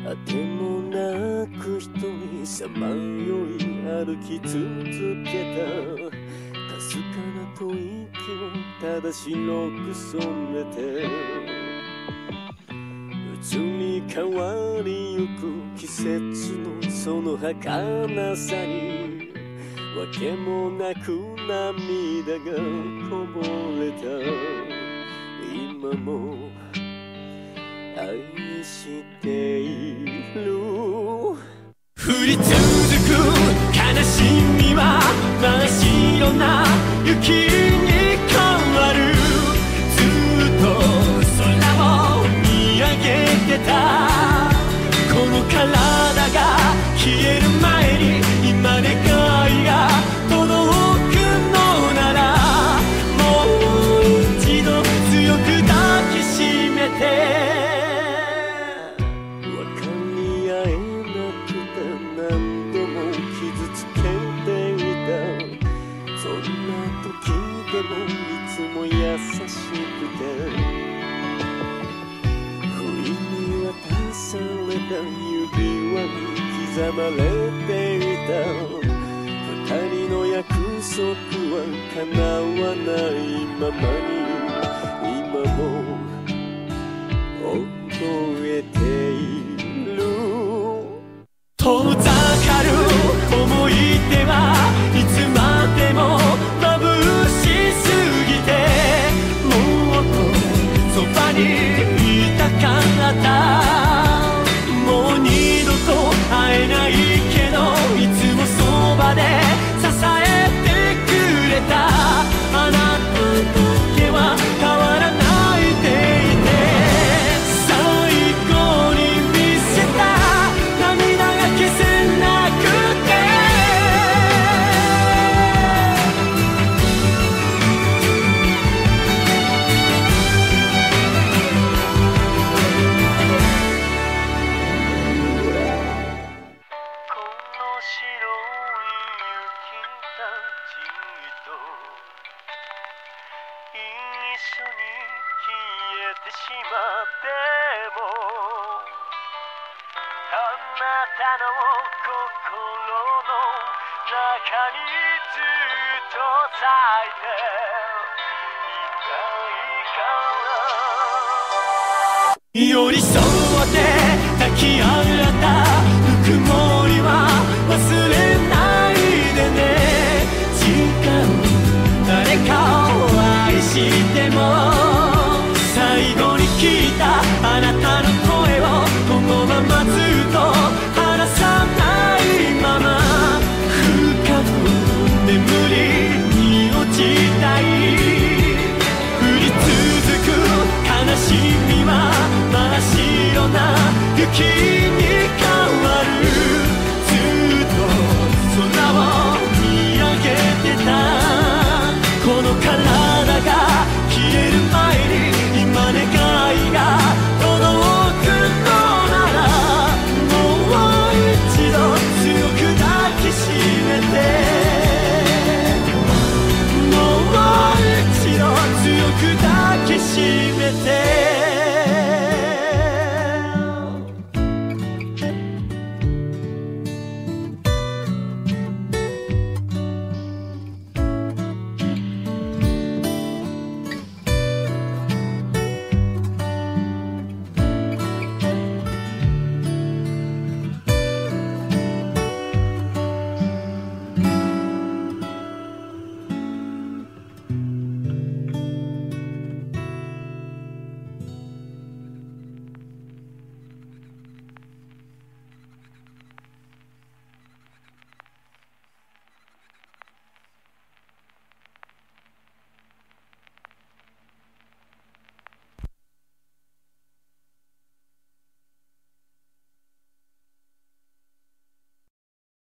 あてもなく一人さまよい歩き続けた。かすかな吐息をただ白く染めて、移り変わりゆく季節のその儚さに、わけもなく涙がこぼれた。今も愛している。降り続く悲しみは真っ白な雪に変わる。ずっと空を見上げてた。この体が消える前に今願いが届くのなら、もう一度強く抱きしめて。分かり合えなくて何度も傷つけていた。そんな時でもいつも優しくて、不意に渡された指輪に刻まれていた。二人の約束は叶わないままに、今も覚えている。遠ざかる思い出はいつまでも眩しすぎて、もっとそばにいたかった。もう二度と会えないけど、いつもそばで支えてくれた。あなただけは変わらないでいて、最後に見せた涙が消せなくて。一緒に消えてしまっても、あなたの心の中にずっと咲いていたいから。寄り添って抱き合ったぬくもりは忘れないでね。違う誰かを愛しても、最後に聞いたあなたの声をこのままずっと離さないまま、深く眠りに落ちたい。降り続く悲しみは真っ白な雪